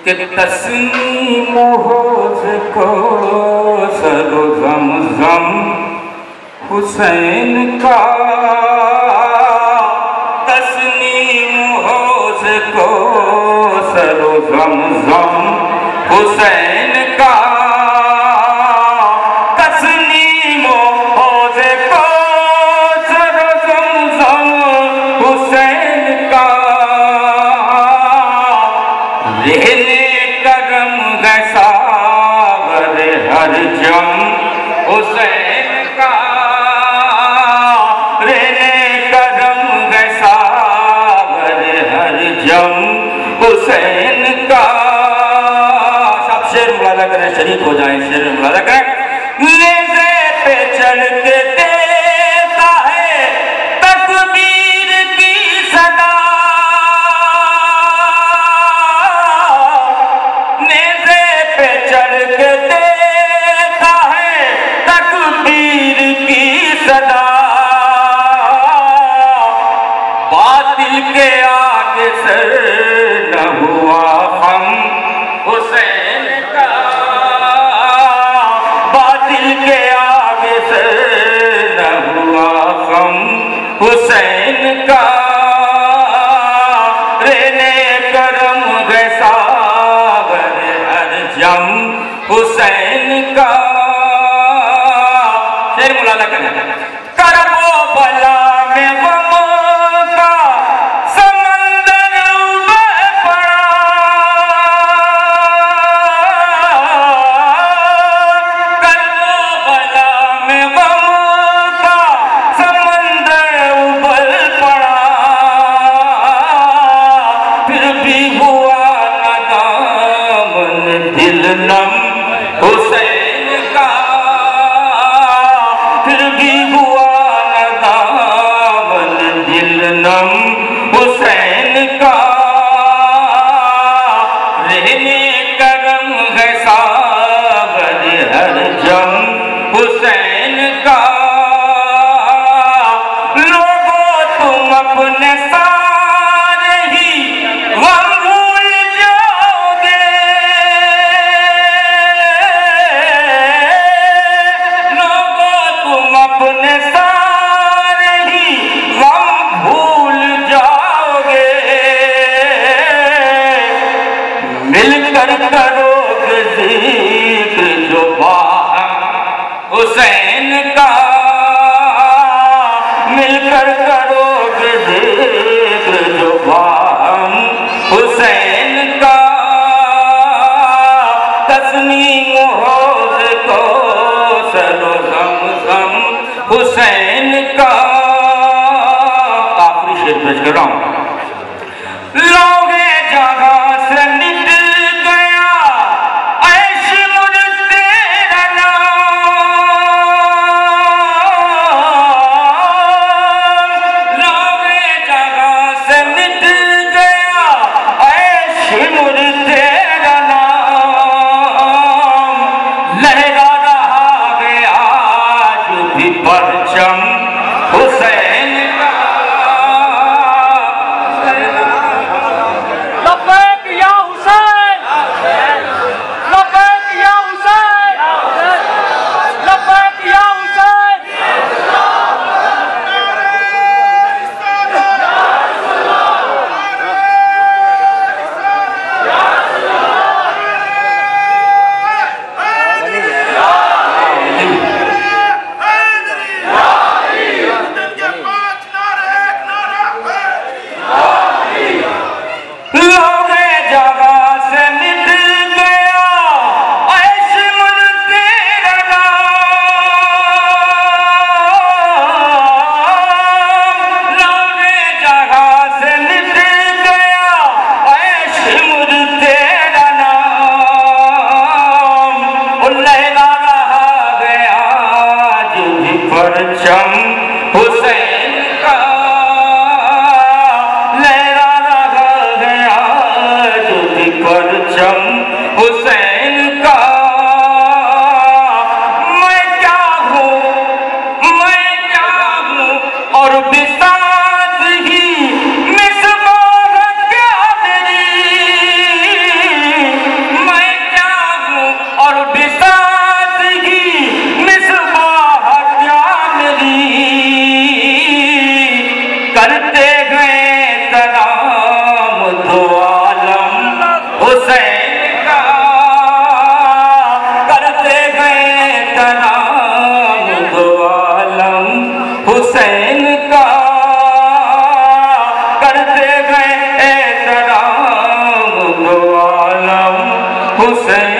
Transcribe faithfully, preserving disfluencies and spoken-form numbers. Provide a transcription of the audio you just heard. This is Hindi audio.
कि तस्नीम को सरो ज़मज़म हुसैन का, तस्नीम को सरो ज़मज़म हुसैन का, तस्नीम को सरो ज़मज़म हुसैन का, रहने करम गसावर हर जम हुसैन का, रहने करम गसावर हर जम हुसैन का। सब शेर मुलाजा करें, शरीक हो जाएं, शेर मुलाजा करें। नेज़े पे चढ़ के देता है तकबीर की सदा, नेज़े पे चढ़ के देता है तकबीर की सदा, बातिल के आगे सर न हुआ हम हुसैन का, बातिल के आगे सर न हुआ हम हुसैन का, रहने करम गसावर हर जम हुसैन का। शेर मुलाजा करें। करबो बला में गमों का समंदर उबल पड़ा, करबो बला में गमों का समंदर उबल पड़ा, फिर भी हुआ न दामन दिल नम हुसैन का, फिर भी हुआ न दामन दिल नम हुसैन का, रहने करम गसावर हर जम हुसैन का। लोगों तुम अपने सारे ही गम भूल जाओगे, लोगों तुम अपने सारे ही गम भूल जाओगे, मिलकर करोगे जिक्र जो बाहम हुसैन का, मिलकर करोगे जिक्र जो बाहम हुसैन का, तस्नीम होज़ को सरो ज़मज़म हुसैन का। आखिरी शेर पेश कर रहा हूं। लोगे जहां से मिट गया ऐश मुझ तेरा नाम, लोगे जहां से मिट गया ऐश मुझ तेरा नाम, लहरा रहा है आज भी परचम हुसैन का। लब्बैक या हुसैन, लब्बैक या हुसैन, लब्बैक या हुसैन। लोगे जगह से मिट गया ऐश मुझ तेरा नाम, लोगे जगह से मिट गया ऐश मुझ तेरा नाम, लहरा रहा गया आज भी परचम हुसैन का, लहरा रहा गया जो भी परचम हुसैन का। मैं क्या हूँ, मैं क्या हूँ और बिसात ही मिसबाह क्या मेरी, एहतराम दो आलम हुसैन का करते गए एहतराम दो आलम हुसैन